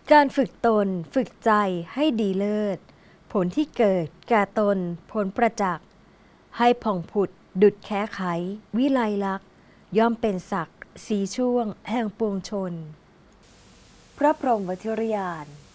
การฝึกตนฝึกใจให้ดีเลิศผลที่เกิดแก่ตนผลประจักษ์ให้ผ่องผุดดุจแค้ไขวิไลลักษณ์ย่อมเป็นศักดิ์สีช่วงแห่งปวงชนพระพรหมวชิรยาน